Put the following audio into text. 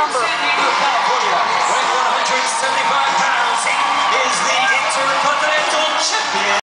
number. California, weighing 175 pounds, is the Intercontinental Champion.